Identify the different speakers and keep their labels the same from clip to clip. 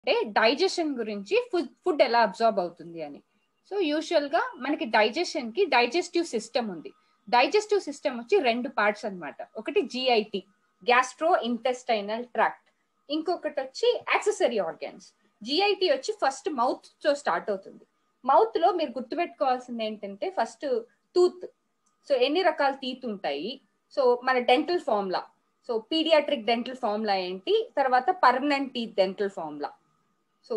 Speaker 1: అంటే డైజెషన్ గురించి ఫుడ్ ఎలా అబ్జార్బ్ అవుతుంది అని. సో యూజువల్ గా మనకి డైజెషన్ కి డైజెస్టివ్ సిస్టమ్ ఉంది. డైజెస్టివ్ సిస్టమ్ వచ్చి 2 పార్ట్స్ అన్నమాట. ఒకటి జిఐటి, గ్యాస్ట్రో ఇంటెస్టైనల్ ట్రాక్ట్, ఇంకొకటి వచ్చి యాక్సెసరీ ఆర్గాన్స్. జిఐటి వచ్చి ఫస్ట్ మౌత్ తో స్టార్ట్ అవుతుంది. మౌత్ లో మీరు గుర్తుపెట్టుకోవాల్సింది ఏంటంటే ఫస్ట్ టూత్. సో ఎన్ని రకాల టీత్ ఉంటాయి, సో మన dental formula, so paediatric dental formula ఏంటి, తర్వాత permanent teeth dental formula. So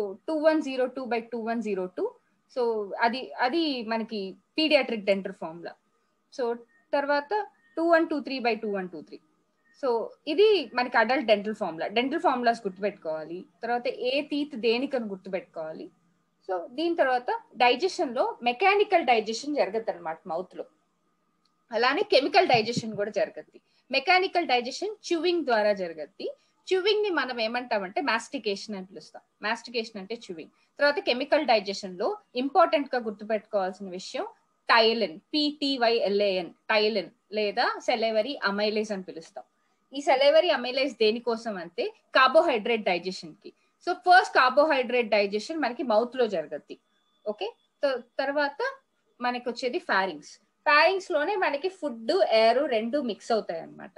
Speaker 1: 2102/2102. So అది మనకి పీడియాట్రిక్ డెంటల్ ఫార్ములా. సో తర్వాత 2123/2123. సో ఇది మనకి adult dental formula. Dental formulas గుర్తుపెట్టుకోవాలి. తర్వాత ఏ టీత్ దేనికని గుర్తుపెట్టుకోవాలి. సో దీని తర్వాత డైజెషన్ లో మెకానికల్ డైజెషన్ జరగదు అనమాట మౌత్ లో, అలానే కెమికల్ డైజెషన్ కూడా జరగద్ది. మెకానికల్ డైజెషన్ చ్యూవింగ్ ద్వారా జరగద్ది. చ్యూవింగ్ ని మనం ఏమంటామంటే మాస్టికేషన్ అని పిలుస్తాం. మాస్టికేషన్ అంటే చ్యూవింగ్. తర్వాత కెమికల్ డైజెషన్ లో ఇంపార్టెంట్ గా గుర్తుపెట్టుకోవాల్సిన విషయం టైలిన్, PTYLAN, టైలిన్ లేదా సెలైవరీ అమైలేజ్ అని పిలుస్తాం. ఈ సెలైవరీ అమైలేజ్ దేనికోసం అంటే కార్బోహైడ్రేట్ డైజెషన్ కి. సో ఫస్ట్ కార్బోహైడ్రేట్ డైజెషన్ మనకి మౌత్ లో జరగద్ది. ఓకే, తర్వాత మనకి వచ్చేది ఫారింగ్స్. ఫారింగ్స్ లోనే మనకి ఫుడ్ ఎయిర్ రెండు మిక్స్ అవుతాయి అన్నమాట.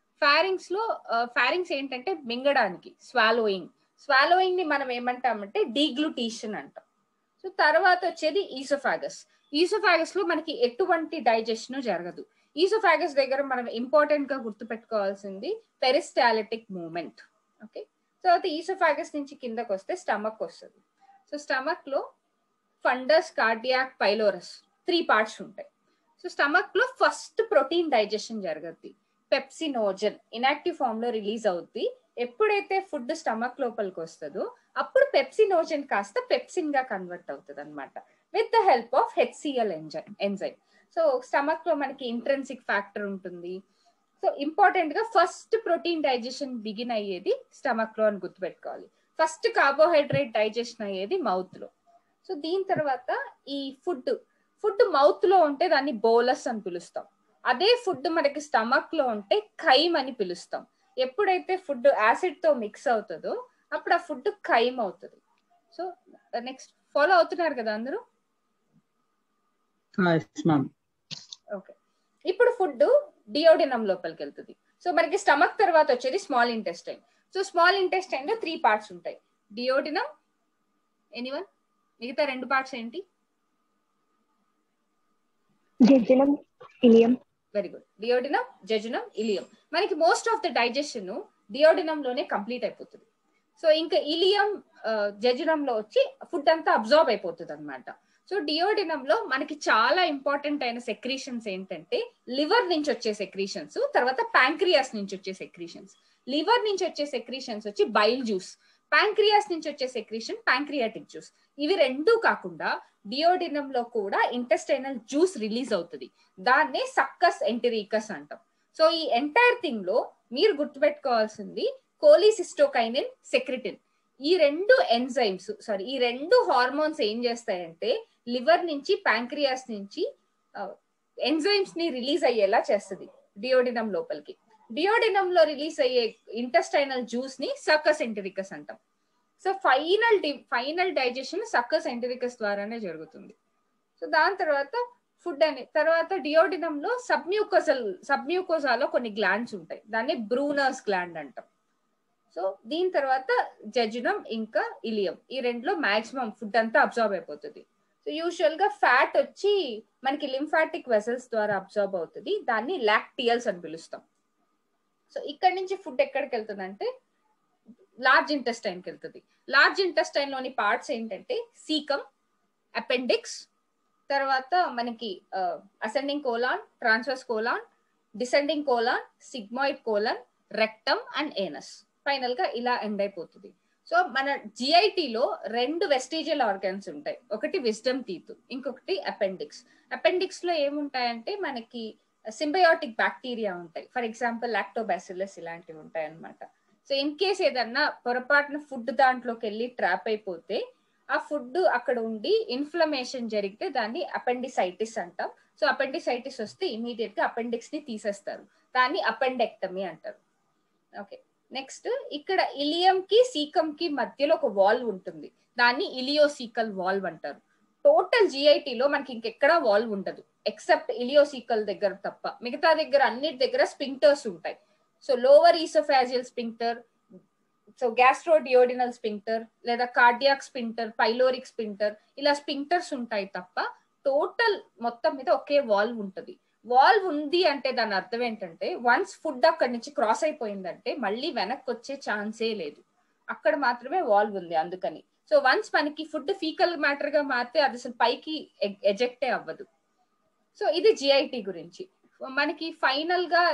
Speaker 1: ఫారింగ్స్ ఏంటంటే మింగడానికి, స్వాలోయింగ్ ని మనం ఏమంటామంటే డీగ్లూటీషన్ అంటాం. సో తర్వాత వచ్చేది ఈసోఫాగస్ లో మనకి ఎటువంటి డైజెషన్ జరగదు. ఈసోఫాగస్ దగ్గర మనం ఇంపార్టెంట్ గా గుర్తుపెట్టుకోవాల్సింది పెరిస్టాలిటిక్ మూమెంట్. ఓకే, తర్వాత ఈసోఫాగస్ నుంచి కిందకు వస్తే స్టమక్ వస్తుంది. సో స్టమక్ లో ఫండస్, కార్డియాక్, పైలోరస్ 3 పార్ట్స్ ఉంటాయి. సో స్టమక్ లో ఫస్ట్ ప్రోటీన్ డైజెషన్ జరగద్ది. పెప్సినోజన్ ఇనాక్టివ్ ఫామ్ లో రిలీజ్ అవుద్ది. ఎప్పుడైతే ఫుడ్ స్టమక్ లోపలికి వస్తుందో అప్పుడు పెప్సినోజన్ కాస్త పెప్సిన్ గా కన్వర్ట్ అవుతుంది అనమాట, with the help of HCl enzyme. So stomach లో మనకి ఇంట్రెన్సిక్ ఫ్యాక్టర్ ఉంటుంది. సో ఇంపార్టెంట్ గా ఫస్ట్ ప్రోటీన్ డైజెషన్ బిగిన్ అయ్యేది స్టమక్ లో అని గుర్తుపెట్టుకోవాలి. ఫస్ట్ కార్బోహైడ్రేట్ డైజెషన్ అయ్యేది మౌత్ లో. సో దీని తర్వాత ఈ ఫుడ్ మౌత్ లో ఉంటే దాన్ని బోలస్ అని పిలుస్తాం. అదే ఫుడ్ మనకి స్టమక్ లో ఉంటే ఖైమ్ అని పిలుస్తాం. ఎప్పుడైతే ఫుడ్ యాసిడ్ తో మిక్స్ అవుతుందో అప్పుడు ఆ ఫుడ్ ఖైమ్ అవుతుంది. సో నెక్స్ట్ ఫాలో అవుతున్నారు కదా అందరూ? ఓకే, ఇప్పుడు ఫుడ్ డియోడినం లోపలికి వెళ్తుంది. సో మనకి స్టమక్ తర్వాత వచ్చేది small intestine. So small intestine లో 3 పార్ట్స్ ఉంటాయి. Duodenum, anyone? మిగతా 2 పార్ట్స్ ఏంటి?
Speaker 2: Jejunum, ileum.
Speaker 1: Very good. Duodenum, jejunum, ileum. మనకి most of the digestion duodenum లోనే కంప్లీట్ అయిపోతుంది. సో ఇంకా ఇలియం, జెజునం లో వచ్చి ఫుడ్ అంతా అబ్జార్బ్ అయిపోతుంది అనమాట. సో డియోడినం లో మనకి చాలా ఇంపార్టెంట్ అయిన సెక్రీషన్స్ ఏంటంటే లివర్ నుంచి వచ్చే సెక్రీషన్స్, తర్వాత ప్యాంక్రియాస్ నుంచి వచ్చే సెక్రీషన్స్. లివర్ నుంచి వచ్చే సెక్రీషన్స్ వచ్చి బైల్ జ్యూస్, ప్యాంక్రియాస్ నుంచి వచ్చే సెక్రీషన్ ప్యాంక్రియాటిక్ జ్యూస్. ఇవి రెండూ కాకుండా డియోడినం లో కూడా ఇంటెస్టైనల్ జ్యూస్ రిలీజ్ అవుతుంది. దాన్నే సక్కస్ ఎంటెరికస్ అంటాం. సో ఈ ఎంటైర్ థింగ్ లో మీరు గుర్తుపెట్టుకోవాల్సింది కోలిసిస్టోకైనిన్, సెక్రిటిన్. ఈ 2 ఎంజైమ్స్, ఈ 2 హార్మోన్స్ ఏం చేస్తాయంటే లివర్ నుంచి, ప్యాంక్రియాస్ నుంచి ఎంజైమ్స్ ని రిలీజ్ అయ్యేలా చేస్తుంది డియోడినం లోపలికి. డియోడినం లో రిలీజ్ అయ్యే ఇంటెస్టైనల్ జ్యూస్ ని సక్కస్ ఎంటెరికస్ అంటాం. So final digestion succus entericus ద్వారానే జరుగుతుంది. సో దాని తర్వాత ఫుడ్ తర్వాత డియోడినం లో సబ్మ్యూకోసాలో కొన్ని గ్లాండ్స్ ఉంటాయి, దాన్ని బ్రూనర్స్ గ్లాండ్ అంటాం. సో దీని తర్వాత జెజునం ఇంకా ఇలియం, ఈ 2లో మాక్సిమం ఫుడ్ అంతా అబ్జార్బ్ అయిపోతుంది. సో యూజువల్ గా ఫ్యాట్ వచ్చి మనకి లింఫాటిక్ వెసల్స్ ద్వారా అబ్జార్బ్ అవుతుంది, దాన్ని లాక్టియల్స్ అని పిలుస్తాం. సో ఇక్కడ నుంచి ఫుడ్ ఎక్కడికి వెళ్తుంది అంటే లార్జ్ ఇంటెస్టైన్ కి వెళ్తుంది. లార్జ్ ఇంటెస్టైన్ లోని పార్ట్స్ ఏంటంటే సీకమ్, అపెండిక్స్, తర్వాత మనకి ascending colon, transverse colon, descending colon, sigmoid colon, rectum and anus. Final గా ఇలా ఎండ్ అయిపోతుంది. సో మన జిఐటిలో 2 వెస్టిజియల్ ఆర్గాన్స్ ఉంటాయి, ఒకటి విజ్డమ్ టీత్, ఇంకొకటి అపెండిక్స్. అపెండిక్స్ లో ఏముంటాయంటే మనకి సింబయోటిక్ బ్యాక్టీరియా ఉంటాయి, ఫర్ ఎగ్జాంపుల్ లాక్టోబాసిల్లస్ ఇలాంటివి ఉంటాయి అనమాట. సో ఇన్ కేస్ ఏదన్నా పొరపాటున ఫుడ్ దాంట్లోకి వెళ్ళి ట్రాప్ అయిపోతే ఆ ఫుడ్ అక్కడ ఉండి ఇన్ఫ్లమేషన్ జరిగితే దాన్ని అపెండిసైటిస్ అంటాం. సో అపెండిసైటిస్ వస్తే ఇమీడియట్ గా అపెండిక్స్ ని తీసేస్తారు, దాన్ని అపెండెక్టమీ అంటారు. ఓకే, నెక్స్ట్ ఇక్కడ ఇలియం కి సీకం కి మధ్యలో ఒక వాల్వ్ ఉంటుంది, దాన్ని ఇలియోసీకల్ వాల్వ్ అంటారు. టోటల్ GIT లో మనకి ఇంకెక్కడా వాల్వ్ ఉండదు ఎక్సెప్ట్ ఇలియోసీకల్ దగ్గర తప్ప. మిగతా దగ్గర అన్నిటి దగ్గర స్పింక్టర్స్ ఉంటాయి. So lower oesophageal sphincter, so gastroduodenal sphincter, లేదా కార్డియాక్ స్పింక్టర్, పైలోరిక్ స్పింక్టర్, ఇలా స్పింక్టర్స్ ఉంటాయి తప్ప టోటల్ మొత్తం మీద ఒకే వాల్వ్ ఉంటుంది. వాల్వ్ ఉంది అంటే దాని అర్థం ఏంటంటే వన్స్ ఫుడ్ అక్కడి నుంచి క్రాస్ అయిపోయిందంటే మళ్ళీ వెనక్కి వచ్చే ఛాన్సే లేదు, అక్కడ మాత్రమే వాల్వ్ ఉంది అందుకని. సో వన్స్ మనకి ఫుడ్ ఫీకల్ మ్యాటర్ గా మారితే అది అసలు పైకి ఎజెక్టే అవ్వదు. సో ఇది GIT గురించి. మనకి ఫైనల్ గా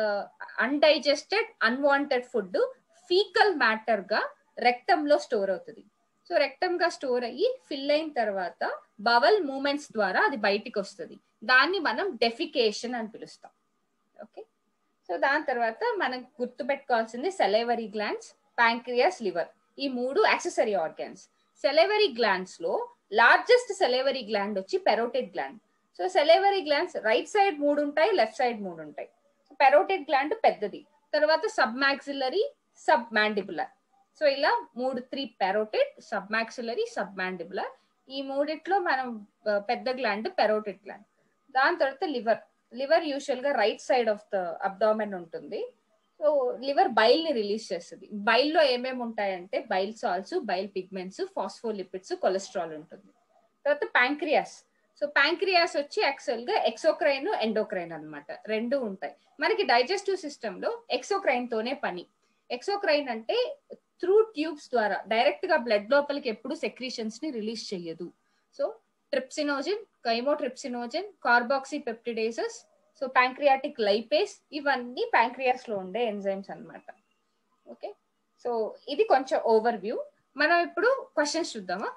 Speaker 1: undigested unwanted food faecal matter గా రెక్టమ్ లో స్టోర్ అవుతుంది. సో రెక్టమ్ గా స్టోర్ అయ్యి ఫిల్ అయిన తర్వాత బవల్ మూమెంట్స్ ద్వారా అది బయటికి వస్తుంది, దాన్ని మనం డెఫికేషన్ అని పిలుస్తాం. ఓకే, సో దాని తర్వాత మనం గుర్తుపెట్టుకోవాల్సింది సెలైవరీ గ్లాండ్స్, ప్యాంక్రియాస్, లివర్, ఈ 3 యాక్సెసరీ ఆర్గాన్స్. సెలైవరీ గ్లాండ్స్ లో లార్జెస్ట్ సెలైవరీ గ్లాండ్ వచ్చి parotid gland. So salivary glands right side 3 ఉంటాయి, లెఫ్ట్ సైడ్ 3 ఉంటాయి. పెరోటిడ్ గ్లాండ్ పెద్దది, తర్వాత submaxillary, submandibular. So ఇలా 3 parotid, submaxillary, submandibular, ఈ మూడిట్లో మనం పెద్ద గ్లాండ్ పెరోటిడ్ గ్లాండ్. దాని తర్వాత లివర్. లివర్ యూజువల్ గా right side of the abdomen ఉంటుంది. సో లివర్ బైల్ ని రిలీజ్ చేస్తుంది. బైల్ లో ఏమేమి ఉంటాయంటే bile salts, bile pigments, phospholipids, cholesterol ఉంటుంది. తర్వాత ప్యాంక్రియాస్. సో ప్యాంక్రియాస్ వచ్చి యాక్చువల్ గా ఎక్సోక్రైన్, ఎండోక్రైన్ అన్నమాట, 2 ఉంటాయి. మనకి డైజెస్టివ్ సిస్టమ్ లో ఎక్సోక్రైన్ తోనే పని. ఎక్సోక్రైన్ అంటే త్రూ ట్యూబ్స్ ద్వారా డైరెక్ట్ గా బ్లడ్ లోపలికి ఎప్పుడు సెక్రీషన్స్ ని రిలీజ్ చేయదు. So trypsinogen, chymotrypsinogen, carboxypeptidases, so pancreatic lipase, ఇవన్నీ ప్యాంక్రియాస్ లో ఉండే ఎంజైమ్స్ అన్నమాట. ఓకే, సో ఇది కొంచెం ఓవర్ వ్యూ. మనం ఇప్పుడు క్వశ్చన్స్ చూద్దామా?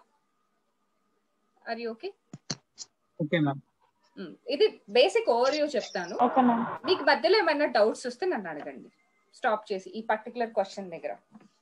Speaker 1: Are you okay?
Speaker 3: Okay ma'am.
Speaker 1: ఇది బేసిక్ ఓవర్ వ్యూ చెప్తాను. మీకు మధ్యలో ఏమైనా డౌట్స్ వస్తే నన్ను అడగండి స్టాప్ చేసి ఈ పర్టికులర్ క్వశ్చన్ దగ్గర.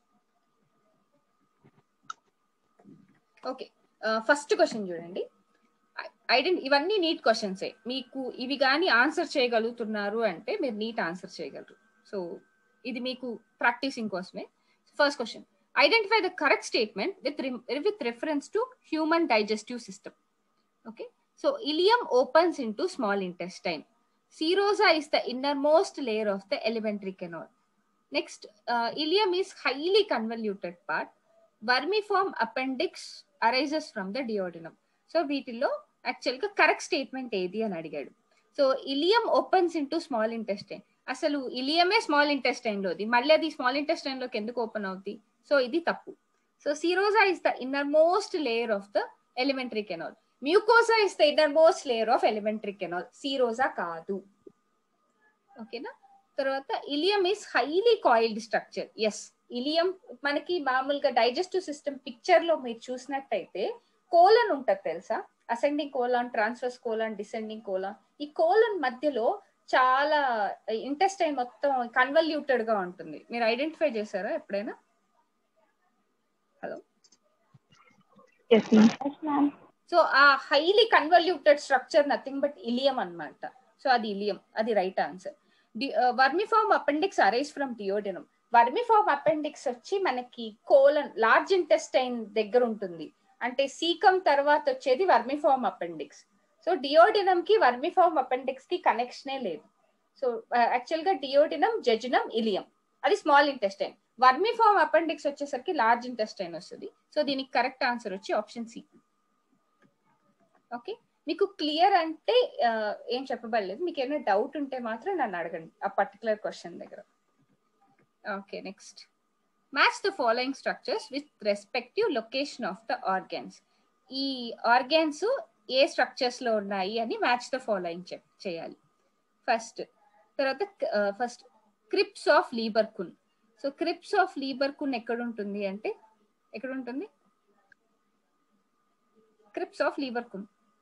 Speaker 1: ఓకే, ఫస్ట్ క్వశ్చన్ చూడండి. ఇవన్నీ నీట్ క్వశ్చన్సే, మీకు ఇవి కానీ ఆన్సర్ చేయగలుగుతున్నారు అంటే మీరు నీట్ ఆన్సర్ చేయగలరు. సో ఇది మీకు ప్రాక్టీసింగ్ కోసమే. First question, identify the correct statement with reference to human digestive system. Okay, so ileum opens into small intestine. Serosa is the innermost layer of the alimentary canal. Next, ileum is highly convoluted part. Vermiform appendix arises from the duodenum. So వీటిలో actual గా correct statement ఏది అని అడిగాడు. So ileum opens into small intestine. అసలు ఇలియమే small intestine లోది, మళ్ళీ అది small intestine లోకి ఎందుకు ఓపెన్ అవుతుంది? సో ఇది తప్పు. So serosa is the innermost layer of the alimentary canal. Mucosa is the innermost layer of alimentary canal, serosa కాదు. ఓకేనా? తర్వాత ileum is highly coiled structure. Yes, ileum మనకి మామూలుగా డైజెస్టివ్ సిస్టమ్ పిక్చర్ లో మీరు చూసినట్టయితే colon ఉంటుంది తెలుసా? Ascending colon, transverse colon, descending colon. ఈ కోలన్ మధ్యలో చాలా ఇంటెస్టైన్ మొత్తం కన్వల్యూటెడ్ గా ఉంటుంది. మీరు ఐడెంటిఫై చేశారా ఎప్పుడైనా? హలో, సో ఆ highly convoluted structure nothing but ileum అన్నమాట. సో అది ఇలియం, అది right answer. Vermiform appendix arise from duodenum. Vermiform appendix వచ్చి మనకి కోలన్, లార్జ్ ఇంటెస్టైన్ దగ్గర ఉంటుంది. అంటే సీకం తర్వాత వచ్చేది వర్మిఫార్మ్ అపెండిక్స్. సో డియోడినం కి వర్మిఫార్మ్ అపెండిక్స్ కి కనెక్షనే లేదు. సో యాక్చువల్ గా డియోడినం, జెజునం, ఇలియం అది స్మాల్ ఇంటెస్టైన్. వర్మిఫార్మ్ అపెండిక్స్ వచ్చేసరికి లార్జ్ ఇంటెస్టైన్ వస్తుంది. సో దీనికి కరెక్ట్ ఆన్సర్ వచ్చి ఆప్షన్ సి. ఓకే, మీకు క్లియర్ అంటే ఏం చెప్పబడలేదు. మీకు ఏమైనా డౌట్ ఉంటే మాత్రం నన్ను అడగండి ఆ పర్టికులర్ క్వశ్చన్ దగ్గర. Okay, next, match the following structures with respective location of the organs. ఈ ఆర్గాన్స్ ఏ స్ట్రక్చర్స్ లో ఉన్నాయి అని మ్యాచ్ ద ఫాలోయింగ్ చేయాలి ఫస్ట్. తర్వాత first crypts of Lieberkuhn. So crypts of Lieberkuhn ఎక్కడ ఉంటుంది అంటే, ఎక్కడ ఉంటుంది క్రిప్స్ ఆఫ్ లీబర్కున్?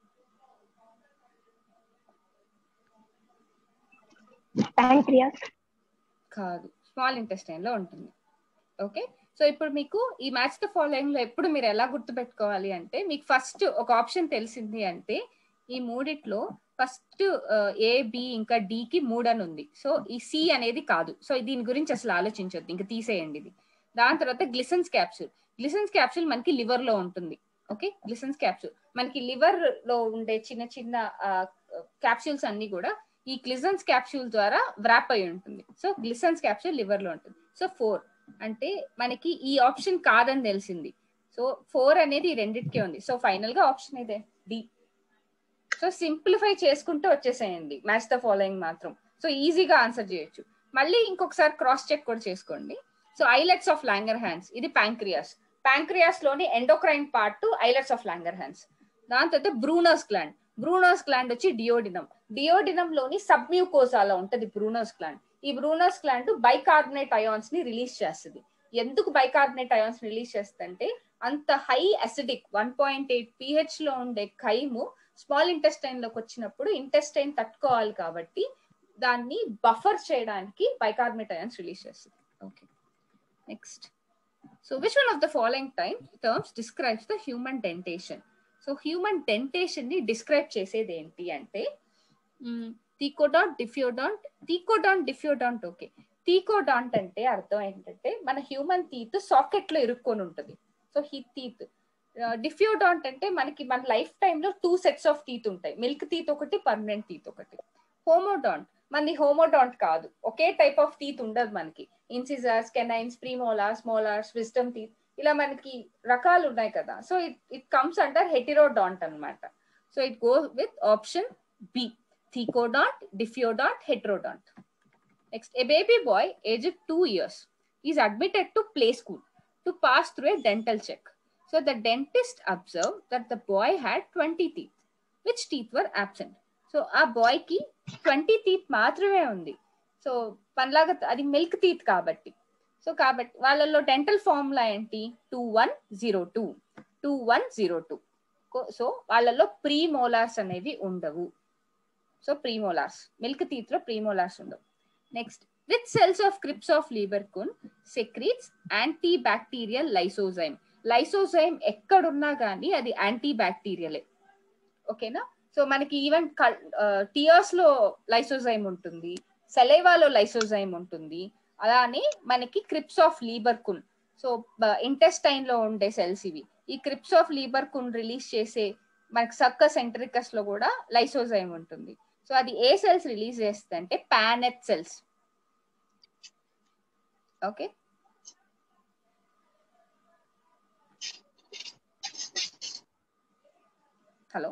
Speaker 2: ప్యాంక్రియాస్
Speaker 1: కాదు, స్మాల్ ఇంటెస్టైన్ లో ఉంటుంది. ఓకే, సో ఇప్పుడు మీకు ఈ మ్యాచ్ ద ఫాలోయింగ్ లో ఎప్పుడు మీరు ఎలా గుర్తుపెట్టుకోవాలి అంటే, మీకు ఫస్ట్ ఒక ఆప్షన్ తెలిసింది అంటే ఈ మూడిట్లో ఫస్ట్ ఏ బి ఇంకా డి కి 3 అని ఉంది. సో ఈ సి అనేది కాదు. సో దీని గురించి అసలు ఆలోచించొద్దు, ఇంకా తీసేయండి ఇది. దాని తర్వాత గ్లిసన్స్ క్యాప్సూల్. గ్లిసన్స్ క్యాప్సూల్ మనకి లివర్ లో ఉంటుంది. ఓకే, గ్లిసన్స్ క్యాప్సూల్ మనకి లివర్ లో ఉండే చిన్న చిన్న క్యాప్సూల్స్ అన్ని కూడా ఈ గ్లిసన్స్ క్యాప్సూల్ ద్వారా వ్రాప్ అయి ఉంటుంది. సో గ్లిసన్స్ క్యాప్సూల్ లివర్ లో ఉంటుంది. సో 4 అంటే మనకి ఈ ఆప్షన్ కాదని తెలిసింది. సో 4 అనేది ఈ రెండిటికే ఉంది. సో ఫైనల్ గా ఆప్షన్ ఇదే డి. సో సింప్లిఫై చేసుకుంటూ వచ్చేసేయండి మ్యాచ్ ద ఫాలోయింగ్ మాత్రం. సో ఈజీగా ఆన్సర్ చేయొచ్చు. మళ్ళీ ఇంకొకసారి క్రాస్ చెక్ కూడా చేసుకోండి. So islets of Langerhans ఇది ప్యాంక్రియాస్. ప్యాంక్రియాస్ లోని endocrine part islets of Langerhans. దాని తర్వాత బ్రూనర్స్ గ్లాండ్. బ్రూనర్స్ గ్లాండ్ వచ్చి డియోడినం. డియోడినం లోని సబ్మ్యూకోసాలో ఉంటది బ్రూనర్స్ గ్లాండ్. ఈ బ్రూనర్స్ గ్లాండ్ బైకార్బోనేట్ అయాన్స్ ని రిలీజ్ చేస్తుంది. ఎందుకు బైకార్బోనేట్ అయాన్స్ రిలీజ్ చేస్తుందంటే అంత హై అసిడిక్ 1.8 pH లో ఉండే ఖైము స్మాల్ ఇంటెస్టైన్ లోకి వచ్చినప్పుడు ఇంటెస్టైన్ తట్టుకోవాలి కాబట్టి దాన్ని బఫర్ చేయడానికి బైకార్బోనేట్ అయాన్స్ రిలీజ్ చేస్తుంది. Okay, next. So which one of the following terms describes the human dentition? So human dentition ని డిస్క్రైబ్ చేసేది ఏంటి అంటే థీకోడాంట్, డిఫియోడాంట్. థీకోడాంట్, డిఫియోడాంట్. ఓకే, థీకోడాంట్ అంటే అర్థం ఏంటంటే మన హ్యూమన్ టీత్ సాకెట్ లో ఇరుక్కొని ఉంటుంది. So he teeth. డిఫియోడాంట్ అంటే మనకి మన లైఫ్ టైమ్ లో 2 sets ఆఫ్ టీత్ ఉంటాయి. మిల్క్ టీత్ ఒకటి, పర్మనెంట్ టీత్ ఒకటి. హోమోడాంట్ మనది హోమోడాంట్ కాదు, ఒకే టైప్ ఆఫ్ టీత్ ఉండదు మనకి. Incisors, canines, premolars, molars, wisdom teeth ఇలా మనకి రకాలు ఉన్నాయి కదా. So it comes under heterodont అన్నమాట. So it goes with option B, thecodont, diphyodont, heterodont. Next, a baby boy aged 2 years is admitted to play school to pass through a dental check. So the dentist observed that the boy had 20 teeth. Which teeth were absent? So ఆ boy కి 20 teeth మాత్రమే ఉంది. So పనిలాగా అది milk teeth కాబట్టి. So కాబట్టి వాళ్ళలో dental formula ఏంటి? 2102. 2102. So వాళ్ళలో ప్రీమోలార్స్ అనేవి ఉండవు. సో ప్రీమోలార్స్ మిల్క్ టీత్ లో ప్రీమోలార్స్ ఉండవు. Next, which cells of crypts of Lieberkuhn secretes anti bacterial lysozyme? Lysozyme ఎక్కడున్నా కానీ అది యాంటీ బ్యాక్టీరియలే. ఓకేనా? సో మనకి ఈవెన్ టియర్స్ లో లైసోజైమ్ ఉంటుంది, సెలైవాలో లైసోజైమ్ ఉంటుంది. అలానే మనకి crypts of Lieberkuhn, so intestine లో ఉండే సెల్స్ ఇవి. ఈ క్రిప్స్ ఆఫ్ లీబర్కున్ రిలీజ్ చేసే మనకి సక్కస్ ఎంటరికస్ లో కూడా లైసోజైమ్ ఉంటుంది. సో అది ఏ సెల్స్ రిలీజ్ చేస్తుంది అంటే Paneth cells. Okay, hello.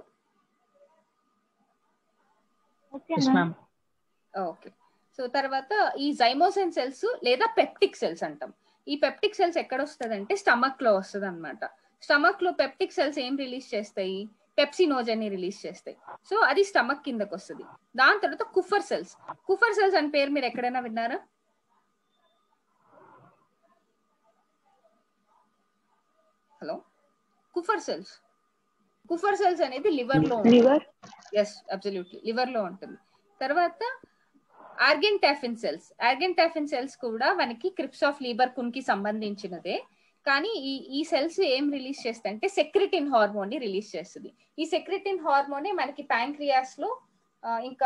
Speaker 1: Okay, so తర్వాత ఈ జైమోసైన్ సెల్స్ లేదా పెప్టిక్ సెల్స్ అంటాం. ఈ పెప్టిక్ సెల్స్ ఎక్కడ వస్తుంది అంటే స్టమక్ లో వస్తుంది అనమాట. స్టమక్ లో పెప్టిక్ సెల్స్ ఏం రిలీజ్ చేస్తాయి? పెప్సినోజన్ ని రిలీజ్ చేస్తాయి. సో అది స్టమక్ కిందకి వస్తుంది. దాని తర్వాత కుఫర్ సెల్స్. కుఫర్ సెల్స్ అని పేరు మీరు ఎక్కడైనా విన్నారా? Hello, Kupffer cells. Kupffer cells అనేది లివర్ లో ఉంటుంది. ఎస్, అబ్సల్యూట్లీ లివర్ లో ఉంటుంది. తర్వాత ఆర్గెంటాఫిన్ సెల్స్. ఆర్గెంటాఫిన్ సెల్స్ కూడా మనకి క్రిప్స్ ఆఫ్ లీబర్కున్ కి సంబంధించినదే. కానీ ఈ సెల్స్ ఏం రిలీజ్ చేస్తాయి అంటే సెక్రిటిన్ హార్మోన్ ని రిలీజ్ చేస్తుంది. ఈ సెక్రిటిన్ హార్మోనే మనకి ప్యాంక్రియాస్ లో ఇంకా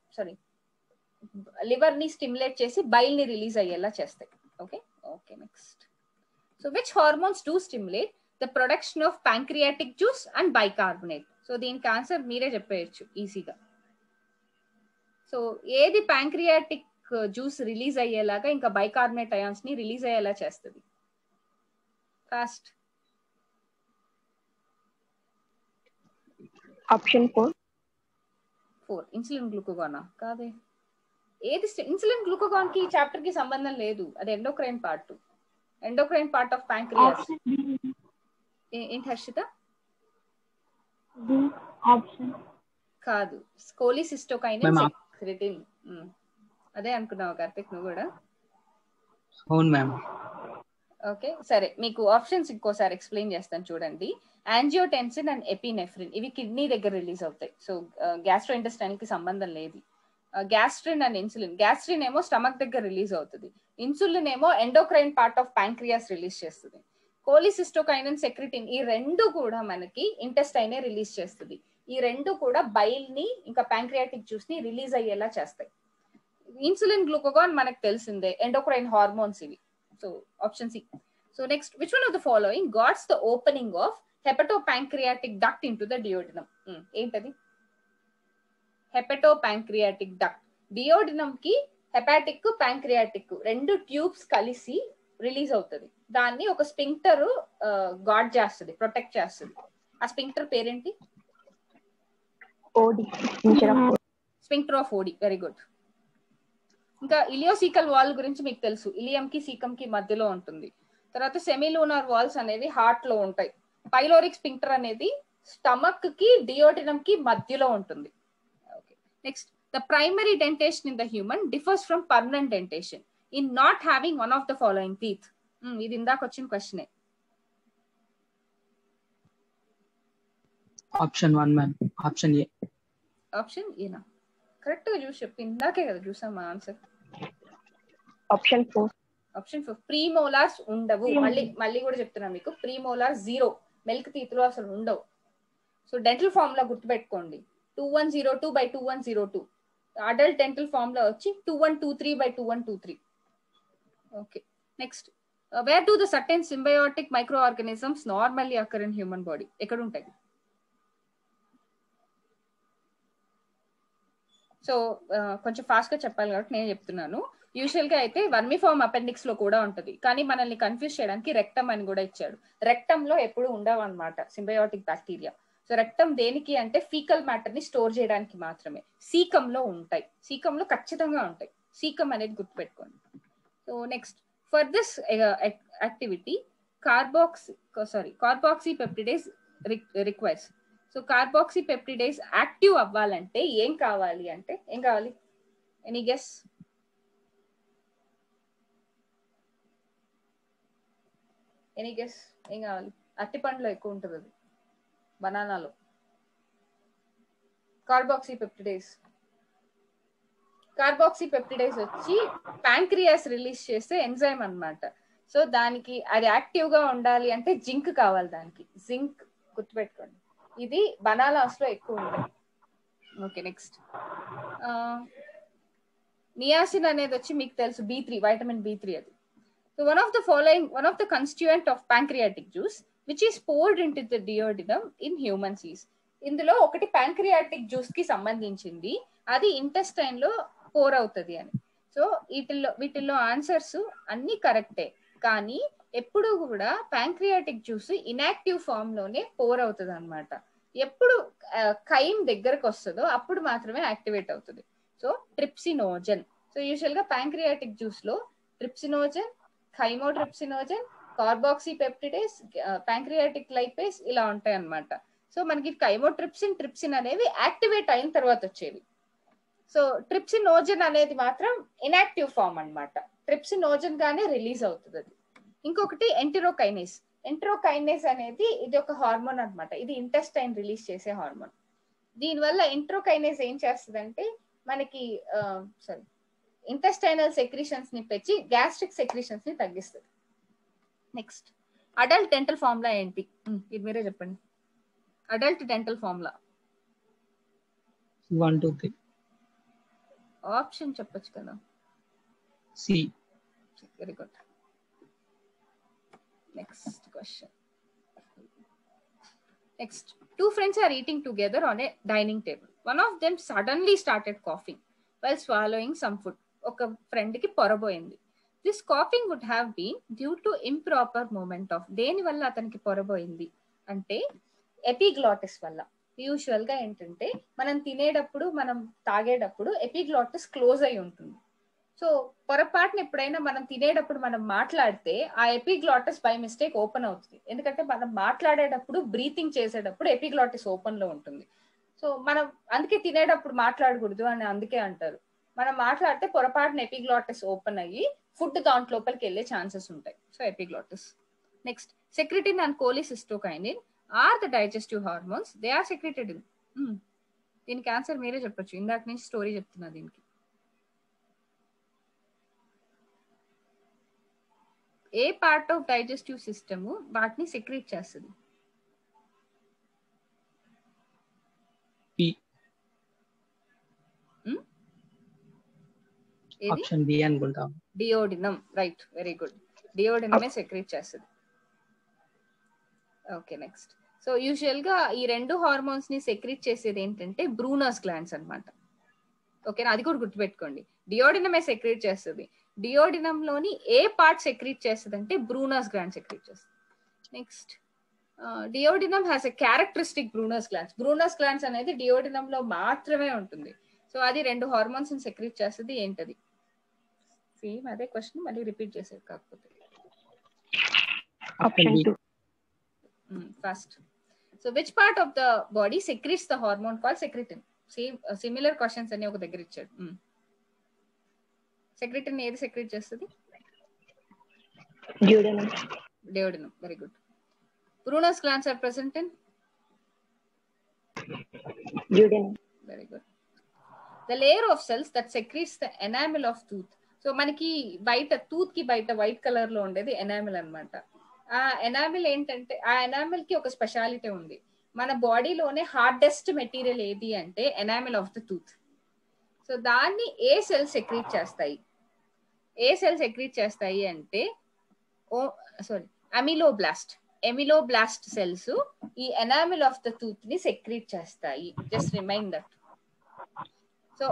Speaker 1: లివర్ ని స్టిమ్యులేట్ చేసి బైల్ ని రిలీజ్ అయ్యేలా చేస్తాయి. Okay okay, next. So which hormones do stimulate the production of pancreatic juice and bicarbonate? So దీనికి ఆన్సర్ మీరే చెప్పేయచ్చు ఈజీగా. సో ఏది ప్యాంక్రియాటిక్ జ్యూస్ రిలీజ్ అయ్యేలాగా ఇంకా బైకార్బోనేట్ అయాన్స్ ని రిలీజ్ అయ్యేలా చేస్తుంది? ఫాస్ట్.
Speaker 2: ఆప్షన్ 4.
Speaker 1: ఇన్సులిన్ గ్లూకోగానా? కాదే. ఏది ఇన్సులిన్ గ్లూకోగాన్ కి చాప్టర్ కి సంబంధం లేదు, అది endocrine part. Endocrine part of pancreas. ఏంటి హర్షిత?
Speaker 2: ఆప్షన్
Speaker 1: కాదు, కోలిసిస్టోకైనిన్ సెక్రిటిన్. అదే అనుకున్నావు కార్తిక్ నువ్వు కూడా?
Speaker 3: అవును మ్యామ్.
Speaker 1: ఓకే సరే, మీకు ఆప్షన్స్ ఇంకోసారి ఎక్స్ప్లెయిన్ చేస్తాను చూడండి. యాంజియోటెన్సిన్ అండ్ ఎపినెఫ్రిన్ ఇవి కిడ్నీ దగ్గర రిలీజ్ అవుతాయి. సో గ్యాస్ట్రోఇంటెస్టైన్ కి సంబంధం లేదు. Gastrin and insulin. గ్యాస్ట్రిన్ ఏమో స్టమక్ దగ్గర రిలీజ్ అవుతుంది, ఇన్సులిన్ ఏమో endocrine part of pancreas release చేస్తుంది. కోలిసిస్టోకైనిన్ సెక్రిటిన్ ఈ రెండు కూడా మనకి ఇంటెస్టైనే రిలీజ్ చేస్తుంది. ఈ రెండు కూడా బైల్ ని ఇంకా ప్యాంక్రియాటిక్ జ్యూస్ ని రిలీజ్ అయ్యేలా చేస్తాయి. ఇన్సులిన్, గ్లూకగాన్ మనకు తెలిసిందే, ఎండోక్రైన్ హార్మోన్స్ ఇవి. So option C. So next, which one of the following guards the opening of hepatopancreatic duct into the duodenum? ఏంటది? Hepatopancreatic duct. డియోడినం కి హెపాటిక్, ప్యాంక్రియాటిక్ రెండు tubes కలిసి release అవుతుంది. దాన్ని ఒక స్పింక్టర్ గార్డ్ చేస్తుంది, protect చేస్తుంది. ఆ స్పింక్టర్ పేరేంటి?
Speaker 2: Oddi.
Speaker 1: Sphincter of Oddi. Very good. ఇంకా ఇలియోసీకల్ వాల్ గురించి మీకు తెలుసు, ఇలియం కి సీకం కి మధ్యలో ఉంటుంది. తర్వాత సెమీలూనర్ వాల్స్ అనేవి హార్ట్ లో ఉంటాయి. పైలోరిక్ స్పింక్టర్ అనేది స్టమక్ కి డియోడినం కి మధ్యలో ఉంటుంది. Next, the primary dentition in the human differs from permanent dentition in not having one of the following teeth. ఇది ఇందాక వచ్చిన క్వశ్చనే.
Speaker 3: Option 1 ma'am. Option A.
Speaker 1: Option ఏనా? కరెక్ట్ గా చూసి చెప్పి, ఇందాకే కదా చూసాం మన ఆన్సర్.
Speaker 2: ఆప్షన్ 4.
Speaker 1: ఆప్షన్ 4. ప్రీమోలార్స్ ఉండవు. మళ్ళీ కూడా చెప్తున్నాను మీకు, ప్రీమోలార్ 0, మిల్క్ టీత్ లో అసలు ఉండవు. సో డెంటల్ ఫార్ములా గుర్తుపెట్టుకోండి, 2102/2102. అడల్ట్ డెంటల్ ఫార్ములా వచ్చి 2123/2123. Okay. Next, where do the certain symbiotic micro organisms normally occur in human body? ఎక్కడ ఉంటాయి? సో కొంచెం ఫాస్ట్ గా చెప్పాలి కాబట్టి నేను చెప్తున్నాను. యూజువల్ గా అయితే వర్మిఫార్మ్ అపెండిక్స్ లో కూడా ఉంటది, కానీ మనల్ని కన్ఫ్యూజ్ చేయడానికి రెక్టమ్ అని కూడా ఇచ్చాడు. రెక్టమ్ లో ఎప్పుడు ఉండవు అనమాట సింబయోటిక్ బ్యాక్టీరియా. సో రెక్టమ్ దేనికి అంటే ఫీకల్ మ్యాటర్ ని స్టోర్ చేయడానికి మాత్రమే. సీకమ్ లో ఉంటాయి, సీకమ్ లో ఖచ్చితంగా ఉంటాయి. సీకమ్ అనేది గుర్తుపెట్టుకోండి. So next, for this activity carboxy peptidase requires. So carboxy peptidase active అవ్వాలంటే ఏం కావాలి? Any guess? ఏం కావాలి? అరటి పండులో ఎక్కువ ఉంటుంది అది, బనానాలో. కార్బాక్సీ పెప్టిడేస్ వచ్చి ప్యాంక్రియాస్ రిలీజ్ చేసే ఎంజైమ్ అన్నమాట. సో దానికి అది యాక్టివ్ గా ఉండాలి అంటే జింక్ కావాలి. దానికి జింక్ గుర్తుపెట్టుకోండి. ఇది బనానాస్ లో ఎక్కువ ఉంటుంది. ఓకే. నెక్స్ట్, నియాసిన్ అనేది వచ్చి మీకు తెలుసు B3, వైటమిన్ B3 అది. So one of the constituent of pancreatic juice which is poured into the duodenum in humans is. ఇందులో ఒకటి ప్యాంక్రియాటిక్ జ్యూస్ కి సంబంధించింది, అది ఇంటెస్టైన్ లో పోర్ అవుతుంది అని. సో వీటిల్లో ఆన్సర్స్ అన్ని కరెక్టే, కానీ ఎప్పుడు కూడా ప్యాంక్రియాటిక్ జ్యూస్ ఇన్యాక్టివ్ ఫామ్ లోనే పోర్ అవుతుంది అనమాట. ఎప్పుడు కైమ్ దగ్గరకు వస్తుందో అప్పుడు మాత్రమే యాక్టివేట్ అవుతుంది. So trypsinogen. సో యూజువల్ గా ప్యాంక్రియాటిక్ జ్యూస్ లో trypsinogen, chymotrypsinogen, carboxy peptidase, pancreatic lipase ఇలా ఉంటాయి అన్నమాట. సో మనకి ట్రిప్సిన్ అనేవి యాక్టివేట్ అయిన తర్వాత వచ్చేవి. సో ట్రిప్సినోజన్ అనేది మాత్రం ఇన్యాక్టివ్ ఫామ్ అన్నమాట. ట్రిప్సినోజన్ గానే రిలీజ్ అవుతుంది అది. ఇంకొకటి ఎంటరోకైనేస్ అనేది ఇది ఒక హార్మోన్ అన్నమాట. ఇది ఇంటెస్టైన్ రిలీజ్ చేసే హార్మోన్. దీనివల్ల ఎంటరోకైనేస్ ఏం చేస్తుందంటే మనకి ఇంటెస్టైనల్ సెక్రీషన్స్ ని పెంచి గ్యాస్ట్రిక్ సెక్రీషన్స్ ని తగ్గిస్తుంది. నెక్స్ట్, అడల్ట్ డెంటల్ ఫార్ములా ఏంటి? ఇది మీరే చెప్పండి. Adult dental formula
Speaker 3: 1 2 3.
Speaker 1: ఆప్షన్ చెప్పొచ్చు కదా.
Speaker 3: C.
Speaker 1: Very good. Next question. Next, two friends are eating together on a dining table. One of them suddenly started coughing while swallowing some food. ఒక friend కి పొరబోయింది. This coughing would have been due to improper movement of. దేని వల్ల అతనికి పొరబోయింది అంటే epiglottis వల్ల. Usual గా ఏంటంటే మనం తినేటప్పుడు, మనం తాగేటప్పుడు ఎపిగ్లాటిస్ క్లోజ్ అయి ఉంటుంది. సో పొరపాటున ఎప్పుడైనా మనం తినేటప్పుడు మనం మాట్లాడితే ఆ ఎపిగ్లాటిస్ బై మిస్టేక్ ఓపెన్ అవుతుంది. ఎందుకంటే మనం మాట్లాడేటప్పుడు, బ్రీతింగ్ చేసేటప్పుడు ఎపిగ్లాటిస్ ఓపెన్ లో ఉంటుంది. సో మనం అందుకే తినేటప్పుడు మాట్లాడకూడదు అని అందుకే అంటారు. మనం మాట్లాడితే పొరపాటున ఎపిగ్లాటిస్ ఓపెన్ అయ్యి ఫుడ్ దాంట్లోపలికి వెళ్ళే ఛాన్సెస్ ఉంటాయి. So epiglottis. Next, secretin and cholecystokinin are the digestive hormones. They are secreted in. దీనికి ఆన్సర్ మీరే చెప్పొచ్చు, ఇందాక నుంచి స్టోరీ చెప్తున్నా. దీనికి ఏ పార్ట్ ఆఫ్ డైజెస్టివ్ సిస్టమ్ వాటిని సెక్రీట్ చేస్తుంది? ఏది
Speaker 3: ఆప్షన్ బి అనుకుంటా.
Speaker 1: డియోడినం. Right, very good. డియోడినమే సెక్రీట్ చేస్తుంది. Okay, next. సో యూజువల్ గా ఈ రెండు హార్మోన్స్ ని సెక్రీట్ చేసేది ఏంటంటే బ్రూనస్ గ్లాండ్స్ అన్నమాట. ఓకేనా, అది కూడా గుర్తుపెట్టుకోండి. డియోడినమే సెక్రీట్ చేస్తుంది. డియోడినం లోని ఏ పార్ట్ సెక్రీట్ చేస్తుంది అంటే బ్రూనస్ గ్లాండ్ సెక్రీట్ చేస్తుంది. Next, duodenum has a characteristic Brunner's glands. Brunner's glands అనేది డియోడినం లో మాత్రమే ఉంటుంది. సో అది రెండు హార్మోన్స్ ని సెక్రీట్ చేస్తుంది. ఏంటది? సేమ్ అదే క్వశ్చన్ మళ్ళీ రిపీట్ చేసేది కాకపోతే.
Speaker 2: Option 2.
Speaker 1: First, so which part of the body secretes the hormone called secretin? Same similar questions అని ఒక దగ్గర ఇచ్చాడు. సెక్రెటిన్ ఏది సెక్రెట్ చేస్తుంది?
Speaker 2: Duodenum.
Speaker 1: Duodenum. Very good. Brunner's glands are present in
Speaker 2: Duodenum.
Speaker 1: Very good. The layer of cells that secretes the enamel of tooth. So మనకి బయట tooth కి బయట వైట్ కలర్ లో ఉండేది ఎనామిల్ అన్నమాట. ఆ ఎనామిల్ ఏంటంటే ఆ ఎనామిల్ కి ఒక స్పెషాలిటీ ఉంది. మన బాడీలోనే హార్డెస్ట్ మెటీరియల్ ఏది అంటే enamel of the tooth. So దాన్ని ఏ సెల్స్ సెక్రీట్ చేస్తాయి? ఏ సెల్స్ సెక్రీట్ చేస్తాయి అంటే అమిలోబ్లాస్ట్. ఎమిలోబ్లాస్ట్ సెల్స్ ఈ ఎనామిల్ ఆఫ్ ద టూత్ ని సెక్రీట్ చేస్తాయి. Just remind that. So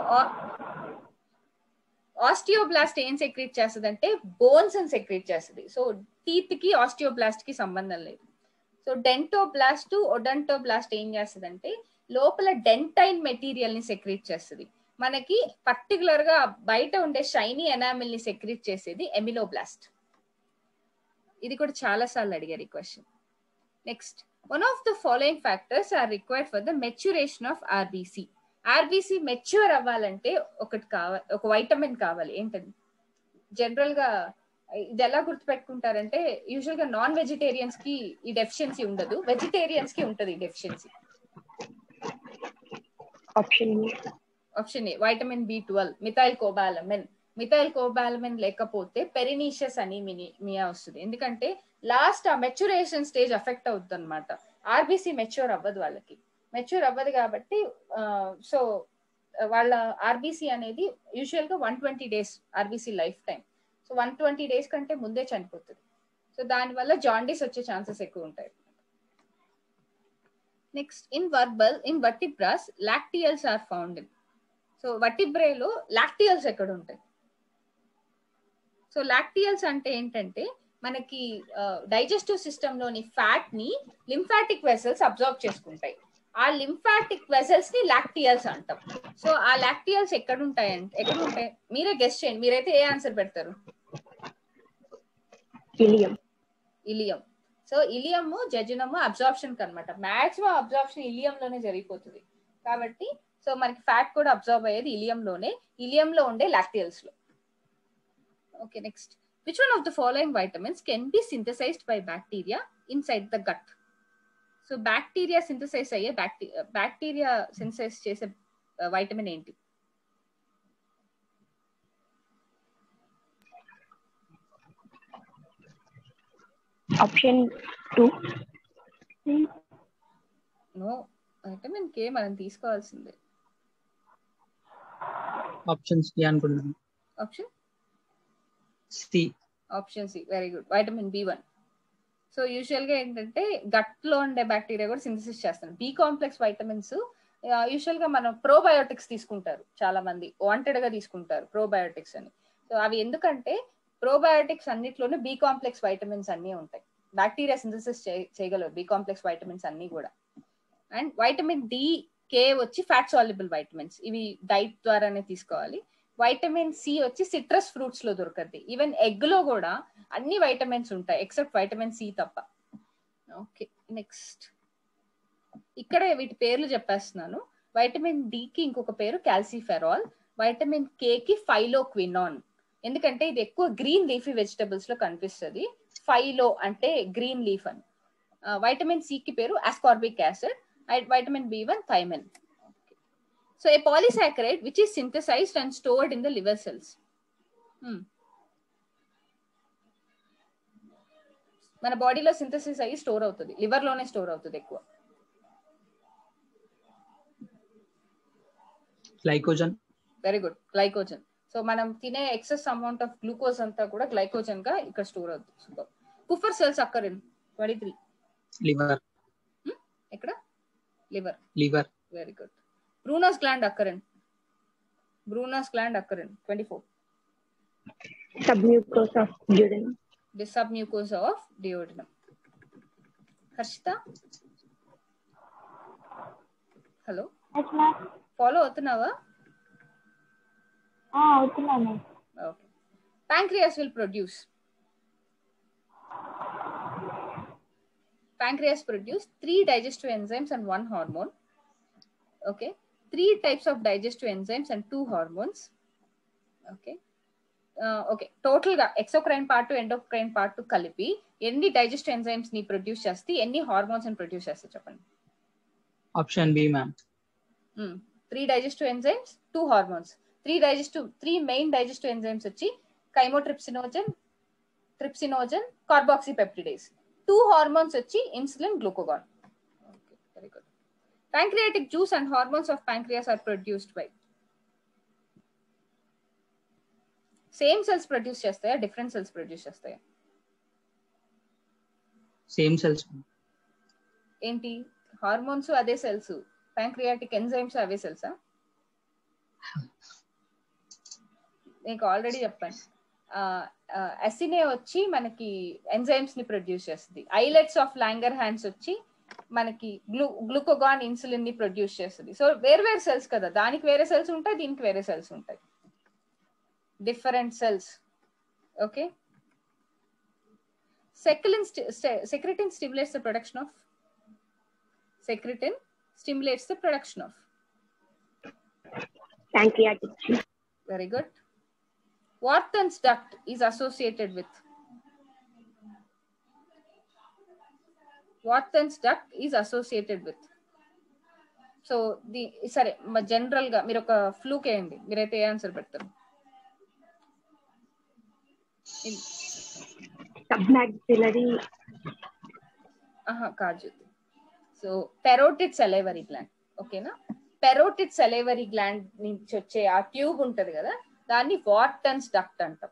Speaker 1: osteoblast ఏం సెక్రీట్ చేస్తుంది అంటే బోన్స్ అని సెక్రీట్ చేస్తుంది. సో టీత్ కి ఆస్టియోబ్లాస్ట్ కి సంబంధం లేదు. సో డెంటోబ్లాస్ట్ ఒడంటోబ్లాస్ట్ ఏం చేస్తుంది అంటే లోపల డెంటైన్ మెటీరియల్ ని సెక్రీట్ చేస్తుంది. మనకి పర్టికులర్ గా బయట ఉండే షైనీ ఎనామిల్ ని సెక్రీట్ చేసేది ఎమిలోబ్లాస్ట్. ఇది కూడా చాలా సార్లు అడిగారు ఈ question. Next, one of the following factors are required for the maturation of RBC. RBC mature అవ్వాలంటే ఒకటి కావాలి, ఒక వైటమిన్ కావాలి. ఏంటది? జనరల్ గా ఇది ఎలా గుర్తుపెట్టుకుంటారంటే యూజువల్ గా నాన్ వెజిటేరియన్స్ కి ఈ డెఫిషియన్సీ ఉండదు, వెజిటేరియన్స్ కి ఉంటది ఈ deficiency. Option A vitamin B12, methyl cobalamin. Methyl cobalamin లేకపోతే పెరినీషియస్ అనీమియా వస్తుంది. ఎందుకంటే లాస్ట్ ఆ మెచ్యూరేషన్ స్టేజ్ అఫెక్ట్ అవుతుంది అనమాట. ఆర్బిసి మెచ్యూర్ అవ్వదు, వాళ్ళకి మెచ్యూర్ అవ్వదు కాబట్టి సో వాళ్ళ ఆర్బిసి అనేది యూజువల్ గా 120 days RBC life time. So 120 days కంటే ముందే చనిపోతుంది. సో దానివల్ల జాండీస్ వచ్చే ఛాన్సెస్ ఎక్కువ ఉంటాయి. Next, in vertebrates lacteals are found in. So వర్టిబ్రేలో లాక్టియల్స్ ఎక్కడ ఉంటాయి? సో లాక్టియల్స్ అంటే ఏంటంటే మనకి డైజెస్టివ్ సిస్టమ్ లోని ఫ్యాట్ ని లింఫాటిక్ వెసల్స్ అబ్జర్వ్ చేసుకుంటాయి. ఆ లింఫాటిక్ వెసల్స్ ని లాక్టియల్స్ అంటాం. సో ఆ లాక్టియల్స్ ఎక్కడ ఉంటాయంటే మీరే గెస్ చేయండి. మీరైతే ఏ ఆన్సర్ పెడతారు? Ileum. So ileum jejunum absorption కనమాట. మాక్సిమం అబ్జార్ప్షన్ ఇలియం లోనే జరిగిపోతుంది కాబట్టి సో మనకి ఫ్యాట్ కూడా అబ్జర్వ్ అయ్యేది ఇలియంలోనే, ఇలియంలో ఉండే లాక్టియల్స్ లో. Okay, next, which one of the following vitamins can be synthesized by bacteria inside the gut? So bacteria synthesize అయ్యే బ్యాక్టీరియా సింథసైజ్ చేసే వైటమిన్ ఏంటి?
Speaker 2: ఆప్షన్ 2.
Speaker 1: నో, వైటమిన్ కే మనం తీసుకోవాల్సిందే.
Speaker 3: ఆప్షన్ సి అనుకుంటున్నాను.
Speaker 1: Option C. Very good, vitamin B1. So usual గా ఏంటంటే gut లో ఉండే బ్యాక్టీరియా కూడా సింథసిస్ చేస్తాను. బి కాంప్లెక్స్ వైటమిన్స్ యూజువల్ గా మనం ప్రోబయోటిక్స్ తీసుకుంటారు, చాలా మంది వాంటెడ్ గా తీసుకుంటారు ప్రోబయోటిక్స్ అని. సో అవి ఎందుకంటే ప్రోబయోటిక్స్ అన్నిట్లోనే బి కాంప్లెక్స్ వైటమిన్స్ అన్ని ఉంటాయి. బ్యాక్టీరియా సింథసిస్ చేయగలరు బి కాంప్లెక్స్ వైటమిన్స్ అన్ని కూడా. అండ్ వైటమిన్ డి, కే వచ్చి ఫ్యాట్ సాల్యుబుల్ వైటమిన్స్, ఇవి డైట్ ద్వారానే తీసుకోవాలి. వైటమిన్ సి వచ్చి సిట్రస్ ఫ్రూట్స్ లో దొరకద్ది. ఈవెన్ ఎగ్ లో కూడా అన్ని వైటమిన్స్ ఉంటాయి ఎక్సెప్ట్ వైటమిన్ సి తప్ప. ఓకే, నెక్స్ట్, ఇక్కడే వీటి పేర్లు చెప్పేస్తున్నాను. వైటమిన్ డి కి ఇంకొక పేరు క్యాల్సిఫెరాల్, వైటమిన్ కే కి ఫైలోక్వినాన్. ఎందుకంటే ఇది ఎక్కువ గ్రీన్ లీఫీ వెజిటబుల్స్ లో కనిపిస్తుంది. ఫైలో అంటే గ్రీన్ లీఫ్ అని. వైటమిన్ సి కి పేరు ascorbic acid, vitamin B1 thiamine. So a polysaccharide which is synthesized and stored in the liver cells. మన బాడీలో సింథసిస్ అయ్యి స్టోర్ అవుతుంది, లివర్ లోనే స్టోర్ అవుతుంది ఎక్కువ.
Speaker 3: Glycogen.
Speaker 1: Very good, glycogen. So మనం తినే ఎక్సెస్ అమౌంట్ ఆఫ్ గ్లూకోజ్ అంతా కూడా గ్లైకోజన్ గా ఇక్కడ స్టోర్ అవుతుంది. Super. Kupffer cells occur in 23.
Speaker 3: Liver.
Speaker 1: ఎక్కడ? Liver.
Speaker 3: Liver.
Speaker 1: Very good. Brunner's gland occur in 24.
Speaker 2: Submucosa of duodenum.
Speaker 1: The submucosa of duodenum. Harshitha, hello, follow అవుతున్నావా?
Speaker 2: అవుతున్నాను.
Speaker 1: Okay. Pancreas will produce 3 digestive enzymes and 1 hormone. Okay. 3 types of digestive enzymes and 2 hormones. Okay. Okay. Total గా exocrine part to endocrine part to కలిపి ఎన్ని digestive enzymes ని produce చేస్తే ఎన్ని hormones ని produce చేస్తే చెప్పండి.
Speaker 3: Option B ma'am.
Speaker 1: 3 digestive enzymes, 2 hormones. 3 main digestive enzymes వచ్చి chymotrypsinogen, trypsinogen, carboxypeptidase. 2 hormones వచ్చి insulin, glucagon. Okay, very good. Pancreatic juice and hormones of pancreas are produced by same cells produce చేస్తాయా, different cells produce చేస్తాయా?
Speaker 3: Same cells.
Speaker 1: ఏంటి, hormones అదే cells, pancreatic enzymes అవే సెల్సా? నీకు already చెప్పాను, అసినే వచ్చి మనకి ఎంజైమ్స్ ని ప్రొడ్యూస్ చేస్తుంది. ఐలెట్స్ ఆఫ్ లాంగర్ హ్యాండ్స్ వచ్చి మనకి గ్లూకోగాన్, ఇన్సులిన్ ని ప్రొడ్యూస్ చేస్తుంది. సో వేరు సెల్స్ కదా, దానికి వేరే సెల్స్ ఉంటాయి, దీనికి వేరే సెల్స్ ఉంటాయి, different cells. Okay. Secretin stimulates the production of
Speaker 2: Pancreatic juice.
Speaker 1: Very good. Wharton's duct is associated with so సరే జనరల్ గా మీరు ఒక ఫ్లూక్ వేయండి, మీరైతే ఏ ఆన్సర్ పెడతారు?
Speaker 2: Submaxillary.
Speaker 1: కాదు. So parotid salivary gland. ఓకేనా? పెరోటిడ్ సెలైవరీ గ్లాండ్ నుంచి వచ్చే ఆ ట్యూబ్ ఉంటది కదా, దాన్ని వార్టన్స్ డక్ట్ అంటాం.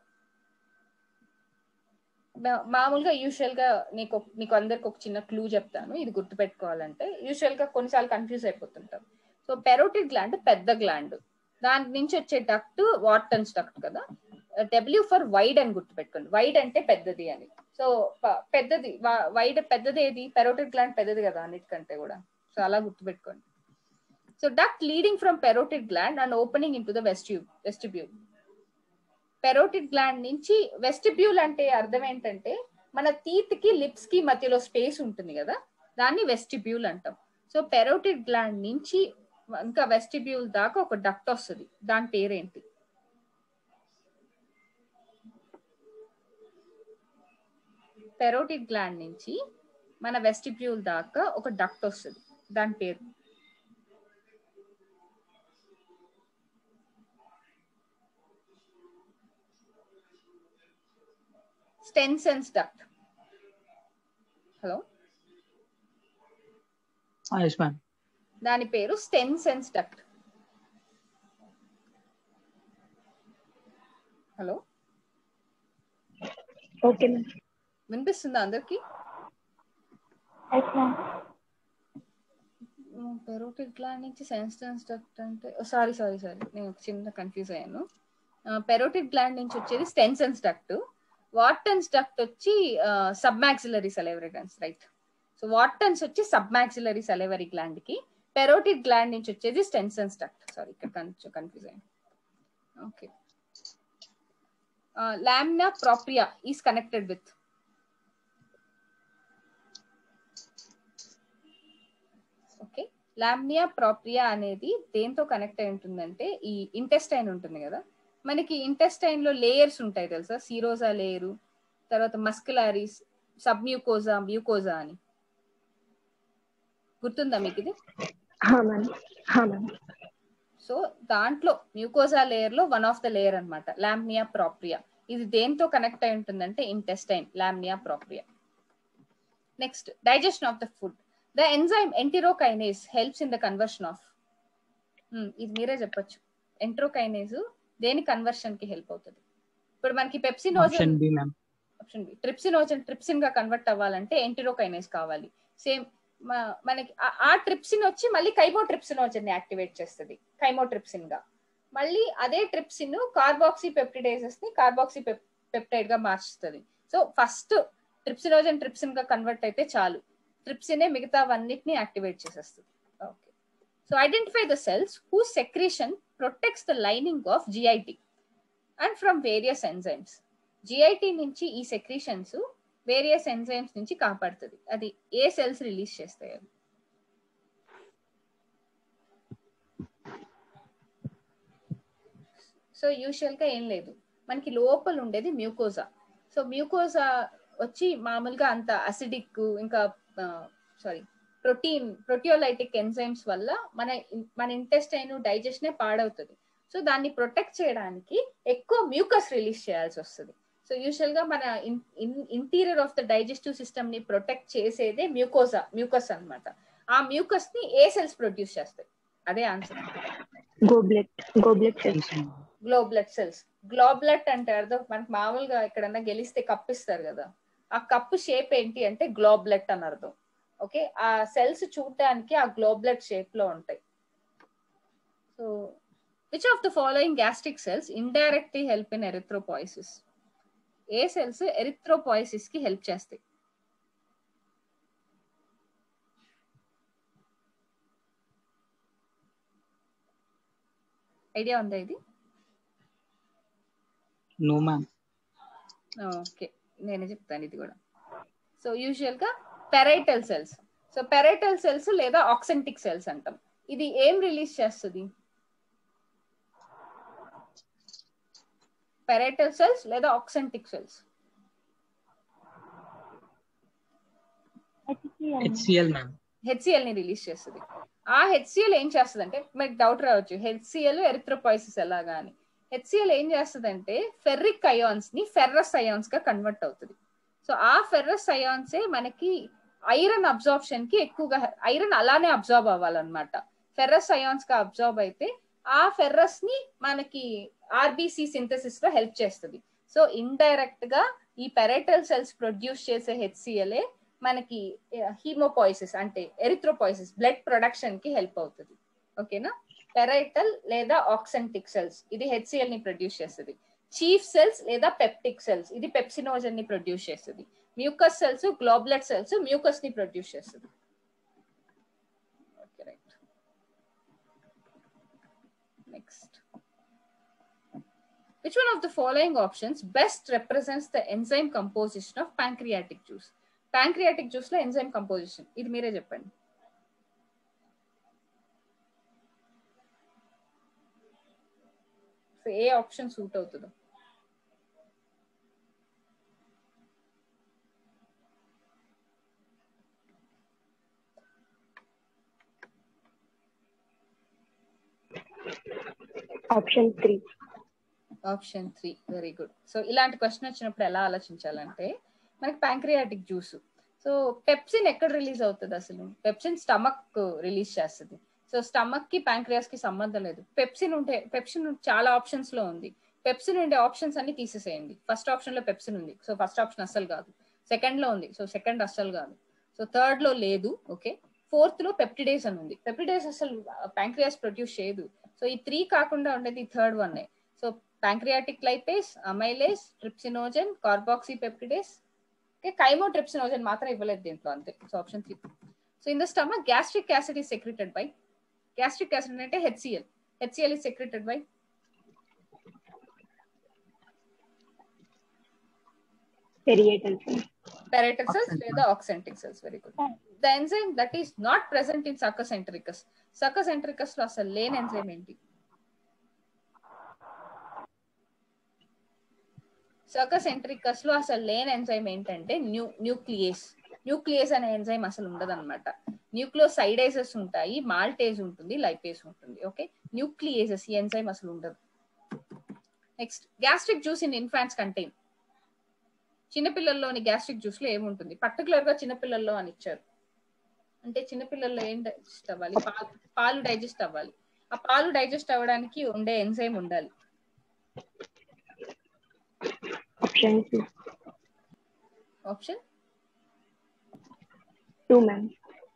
Speaker 1: మామూలుగా యూజువల్ గా మీకు అందరికి ఒక చిన్న క్లూ చెప్తాను, ఇది గుర్తు పెట్టుకోవాలంటే. యూజువల్ గా కొన్నిసార్లు కన్ఫ్యూజ్ అయిపోతుంటాం. సో పెరోటిడ్ గ్లాండ్ పెద్ద గ్లాండ్, దాని నుంచి వచ్చే డక్ట్ వార్టన్స్ డక్ట్ కదా. W ఫర్ వైడ్ అని గుర్తుపెట్టుకోండి. వైడ్ అంటే పెద్దది అని. సో పెద్దది, వైడ్ పెద్దది ఏది? పెరోటిడ్ గ్లాండ్ పెద్దది కదా అన్నిటికంటే కూడా. సో అలా గుర్తుపెట్టుకోండి. So duct leading from parotid gland and opening into the vestibule. Parotid gland నుంచి వెస్టిబ్యూల్ అంటే అర్థం ఏంటంటే మన టీత్ కి లిప్స్ కి మధ్యలో స్పేస్ ఉంటుంది కదా, దాన్ని వెస్టిబ్యూల్ అంటాం. సో పెరోటిడ్ గ్లాండ్ నుంచి ఇంకా వెస్టిబ్యూల్ దాకా ఒక డక్ట్ వస్తుంది, దాని పేరేంటి? పెరోటిడ్ గ్లాండ్ నుంచి మన వెస్టిబ్యూల్ దాకా ఒక డక్ట్ వస్తుంది, దాని పేరు? Stensen's duct. హలో, దాని పేరు Stensen's duct. Hello,
Speaker 2: okay ma'am.
Speaker 1: వినిపిస్తుందా అందరికి? పెరోటిడ్ గ్లాండ్ నుంచి స్టెన్సన్స్ డక్ట్ అంటే సారీ నేను చిన్న కన్ఫ్యూజ్ అయ్యాను. పెరోటిడ్ గ్లాండ్ నుంచి వచ్చేది స్టెన్సన్స్ డక్ట్. వార్టన్స్ డక్ట్ వచ్చి submaxillary salivary glands, right? So Wharton's వచ్చి సబ్మాక్సిలరీ సెలైవరీ గ్లాండ్ కి, పెరోటిడ్ గ్లాండ్ నుంచి వచ్చేది స్టెన్సన్స్ డక్ట్. సారీ, ఇక్కడ కన్ఫ్యూజ్ అయ్యాను. Okay. Lamina propria is connected with. Okay, lamina propria అనేది దేంతో కనెక్ట్ అయి ఉంటుందంటే, ఈ ఇంటెస్టైన్ ఉంటుంది కదా మనకి, ఇంటెస్టైన్ లో లేయర్స్ ఉంటాయి తెలుసా? సీరోజా లేయరు, తర్వాత మస్కులారిస్, సబ్మ్యూకోజా, మ్యూకోజా అని. గుర్తుందా మీకు ఇది? సో దాంట్లో మ్యూకోజా లేయర్ లో వన్ ఆఫ్ ద లేయర్ అన్నమాట లామినా ప్రాప్రియా. ఇది దేంతో కనెక్ట్ అయి ఉంటుందంటే intestine, lamina propria. Next, digestion of the food. The enzyme enterokinase helps in the conversion of. ఇది మీరే చెప్పొచ్చు. ఎంటెరోకైనేస్ దేని కన్వర్షన్ కి హెల్ప్ అవుతుంది? ఇప్పుడు మనకి pepsinogen,
Speaker 3: option B ma'am.
Speaker 1: Option B, trypsinogen trypsin గా కన్వర్ట్ అవ్వాలంటే ఎంటిరోకైనేస్ కావాలి. సేమ్ మనకి ఆ ట్రిప్సిన్ వచ్చి మళ్ళీ కైమోట్రిప్సినోజన్ ని యాక్టివేట్ చేస్తుంది కైమోట్రిప్సిన్ గా. మళ్ళీ అదే ట్రిప్సిన్ కార్బాక్సీ పెప్టిడేసెస్ ని కార్బాక్సీ పెప్టైడ్ గా మార్చుతుంది. సో ఫస్ట్ ట్రిప్సినోజన్ ట్రిప్సిన్ గా కన్వర్ట్ అయితే చాలు, ట్రిప్సినే మిగతావన్నిటిని యాక్టివేట్ చేసేస్తుంది. Okay, so identify the cells whose secretion protects the lining of GIT and from various enzymes. GIT నుంచి ఈ సెక్రీషన్స్ వేరియస్ ఎంజైమ్స్ నుంచి కాపాడుతుంది. అది ఏ సెల్స్ రిలీజ్ చేస్తాయి? సో యూజువల్ గా ఏం లేదు, మనకి లోపల ఉండేది మ్యూకోజా. సో మ్యూకోజా వచ్చి మామూలుగా అంత అసిడిక్ ఇంకా ప్రోటియోలైటిక్ ఎంజైమ్స్ వల్ల మన ఇంటెస్టైన్ డైజెషన్ పాడవుతుంది. సో దాన్ని ప్రొటెక్ట్ చేయడానికి ఎక్కువ మ్యూకస్ రిలీజ్ చేయాల్సి వస్తుంది. సో యూజువల్ గా మన interior of the digestive system ని ప్రొటెక్ట్ చేసేదే మ్యూకస్ అన్నమాట. ఆ మ్యూకస్ ని ఏ సెల్స్ ప్రొడ్యూస్ చేస్తాయి? అదే ఆన్సర్. గ్లోబ్లెట్ సెల్స్. గ్లోబ్లెట్ అంటే అర్థం మనకి మామూలుగా ఎక్కడన్నా గెలిస్తే కప్పిస్తారు కదా, ఆ కప్పు షేప్ ఏంటి అంటే గ్లోబ్లెట్ అని అర్థం. ఓకే, ఆ సెల్స్ చూడటానికి ఆ గ్లోబ్లెట్ షేప్ లో ఉంటాయి. So which of the following gastric cells indirectly help in erythropoiesis? ఏ సెల్స్ ఎరిథ్రోపాయిసిస్ కి హెల్ప్ చేస్తాయి? ఐడియా ఉందా ఇది?
Speaker 3: No ma'am.
Speaker 1: ఓకే, నేనే చెప్తాను ఇది కూడా. సో యూజువల్ గా parietal cells. So parietal cells లేదా ఆక్సెంటిక్ సెల్స్ అంటాం. ఇది ఏం రిలీజ్ చేస్తుంది? పెరైటల్ సెల్స్ లేదా oxyntic cells?
Speaker 3: HCl ma'am.
Speaker 1: HCl ని రిలీజ్ చేస్తుంది. ఆ హెచ్సిఎల్ ఏం చేస్తుంది అంటే, మీకు డౌట్ రావచ్చు హెచ్సిఎల్ ఎరిథ్రోపాయిసిస్ ఎలాగా అని. హెచ్సిఎల్ ఏం చేస్తుంది అంటే ఫెర్రిక్ అయాన్స్ ని ఫెర్రస్ అయాన్స్ గా కన్వర్ట్ అవుతుంది. సో ఆ ఫెర్రస్ అయాన్సే మనకి ఐరన్ అబ్జార్ప్షన్ కి ఎక్కువగా, ఐరన్ అలానే అబ్జార్బ్ అవ్వాలన్నమాట. ఫెర్రస్ అయాన్స్ గా అబ్జార్బ్ అయితే ఆ ఫెర్రస్ ని మనకి ఆర్బిసి సింథసిస్ లో హెల్ప్ చేస్తుంది. సో ఇండైరెక్ట్ గా ఈ పెరైటల్ సెల్స్ ప్రొడ్యూస్ చేసే హెచ్సిఎల్ఏ మనకి హీమోపాయిసిస్ అంటే ఎరిథ్రోపాయిసిస్ బ్లడ్ ప్రొడక్షన్ కి హెల్ప్ అవుతుంది. ఓకేనా? పెరైటల్ లేదా ఆక్సెంటిక్ సెల్స్ ఇది హెచ్సిఎల్ ని ప్రొడ్యూస్ చేస్తుంది. చీఫ్ సెల్స్ లేదా పెప్టిక్ సెల్స్ ఇది పెప్సినోజన్ ని ప్రొడ్యూస్ చేస్తుంది. Mucus cells, goblet cells mucus ని ప్రొడ్యూస్ చేస్తుంది. Okay, right. Next, which one of the following options best represents the enzyme composition of pancreatic juice? Pancreatic juice లో enzyme composition ఇది మీరే చెప్పండి. So ఏ ఆప్షన్ సూట్ అవుతుందో?
Speaker 2: Option 3.
Speaker 1: Option 3, very good. So ఇలాంటి question వచ్చినప్పుడు ఎలా ఆలోచించాలంటే, మనకి ప్యాంక్రియాటిక్ జ్యూస్, సో పెప్సిన్ ఎక్కడ రిలీజ్ అవుతుంది? అసలు పెప్సిన్ స్టమక్ రిలీజ్ చేస్తుంది. సో స్టమక్ కి ప్యాంక్రియాస్ కి సంబంధం లేదు. పెప్సిన్ చాలా ఆప్షన్స్ లో ఉంది. పెప్సిన్ ఉండే ఆప్షన్స్ అన్ని తీసేసేయండి. ఫస్ట్ ఆప్షన్ లో పెప్సిన్ ఉంది, సో ఫస్ట్ ఆప్షన్ అస్సలు కాదు. సెకండ్ లో ఉంది, సో సెకండ్ అస్సలు కాదు. సో థర్డ్ లో లేదు. ఓకే, ఫోర్త్ లో పెప్టిడేస్ అని ఉంది. పెప్టిడేస్ అసలు ప్యాంక్రియాస్ ప్రొడ్యూస్ చేయదు. సో ఈ 3 కాకుండా ఉండేది third one. So pancreatic lipase, amylase, trypsinogen, carboxypeptidase, chymotrypsinogen మాత్రం ఇవ్వలేదు దీంట్లో, అంతే. So option 3. So in the stomach gastric acid is secreted by, gastric acid అంటే HCl. HCl is secreted by parietal cells లేదా oxyntic cells. Very good. The enzyme that is not present in succus entericus. Succus entericus లో అసలు లేని enzyme ఏంటి? Circus ఎంట్రికస్ లో అసలు లేని enzyme ఏంటంటే న్యూక్లియేస్ అనే ఎంజైమ్ అసలు ఉండదు అనమాట. న్యూక్లియోసైడేసెస్ ఉంటాయి, మాల్టేజ్ ఉంటుంది, లైపేస్ ఉంటుంది. ఓకే, న్యూక్లియేసెస్ ఈ ఎంజైమ్ అసలు ఉండదు. Next, gastric juice in infants contain. చిన్నపిల్లల్లోని గ్యాస్ట్రిక్ జ్యూస్ లో ఏముంటుంది? పర్టికులర్ గా చిన్నపిల్లల్లో అని ఇచ్చారు అంటే చిన్నపిల్లల్లో ఏం డైజెస్ట్ అవ్వాలి? పాలు డైజెస్ట్ అవ్వాలి. ఆ పాలు డైజెస్ట్ అవ్వడానికి ఉండే ఎంజైమ్ ఉండాలి.
Speaker 2: Option 2.
Speaker 1: Option
Speaker 2: 2, ma'am.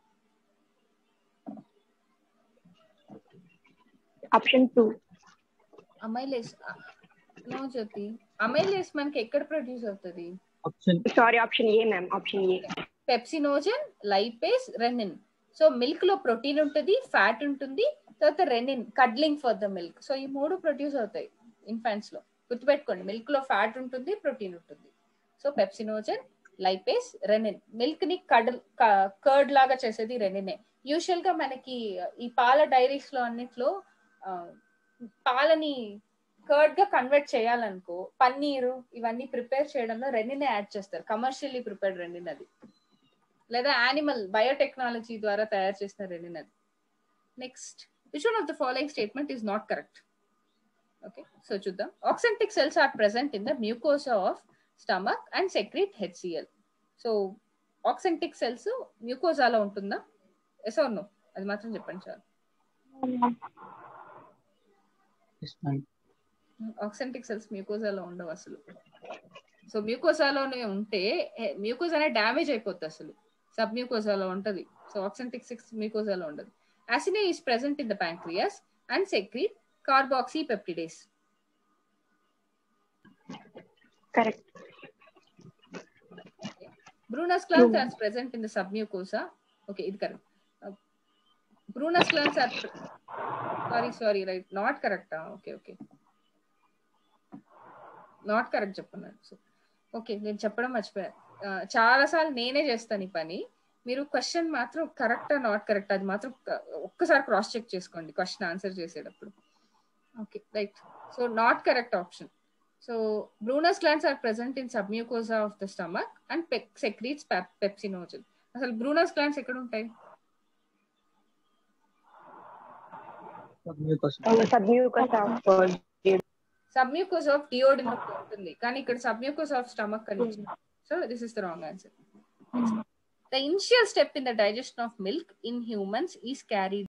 Speaker 2: Option 2.
Speaker 1: Amylase. No Jyoti, amylase మనకి ఎక్కడ ప్రొడ్యూస్ అవుతుంది?
Speaker 3: Option
Speaker 2: Sorry, option A, ma'am. Option A.
Speaker 1: Pepsinogen, lipase, rennin. So milk లో ప్రోటీన్ ఉంటుంది, ఫ్యాట్ ఉంటుంది, తర్వాత rennin curdling for the milk. So ఈ 3 ప్రొడ్యూస్ అవుతాయి ఇన్ఫాంట్స్ లో. గుర్తుపెట్టుకోండి, మిల్క్ లో ఫ్యాట్ ఉంటుంది, ప్రోటీన్ ఉంటుంది. So pepsinogen, lipase, rennin. Milk ని కర్డ్ లాగా చేసేది రెనినే. యూజువల్ గా మనకి ఈ పాల డైరీస్ లో అన్నిట్లో పాలని కర్డ్ గా కన్వర్ట్ చేయాలనుకో, పన్నీరు ఇవన్నీ ప్రిపేర్ చేయడంలో రెనినే యాడ్ చేస్తారు. కమర్షియల్లీ ప్రిపేర్డ్ రెనిన్ అది, లేదా యానిమల్ బయోటెక్నాలజీ ద్వారా తయారు చేసిన రెనిన్ అది. Next, which one of the following statement is not correct? Okay, so చూద్దాం. Oxyntic cells are present in the mucosa of stomach and secrete HCl. So oxyntic cells మ్యూకోసాలో ఉంటుందా? Yes or no? అది మాత్రం చెప్పండి sir.
Speaker 3: yes, ma'am.
Speaker 1: Oxyntic cells మ్యూకోసాలో ఉండవు అసలు. So మ్యూకోసాలోనే ఉంటే మ్యూకోసానే డ్యామేజ్ అయిపోతుంది అసలు. సబ్ మ్యూకోసాలో ఉంటది. సో ఆక్సెంటిక్ సెల్స్ మ్యూకోసాలో ఉండదు. Acini is present in the pancreas and secrete carboxypeptidase.
Speaker 2: Correct.
Speaker 1: Brunner's glands are present in the submucosa. Okay, ఇది correct. Brunner's glands are sorry, right, not correct. Okay, not correct చెప్తున్నాను. So okay, నేను చెప్పడం మర్చిపోయాను. చాలా సార్లు నేనే చేస్తాను ఈ పని. మీరు క్వశ్చన్ మాత్రం కరెక్టా నాట్ కరెక్ట్ అది మాత్రం ఒక్కసారి క్రాస్ చెక్ చేసుకోండి క్వశ్చన్ ఆన్సర్ చేసేటప్పుడు. Okay, right. So not correct option. So Brunner's glands are present in submucosa of the stomach and secretes pepsinogen. అసలు బ్రూనస్ గ్లాండ్స్ ఎక్కడ ఉంటాయి? సబ్మ్యూకోసా ఆఫ్ డియోడినం ఉంటుంది, కానీ ఇక్కడ సబ్మ్యూకోసా ఆఫ్ స్టమక్ అని వచ్చింది. So this is the wrong answer. The initial step in the digestion of milk in humans is carried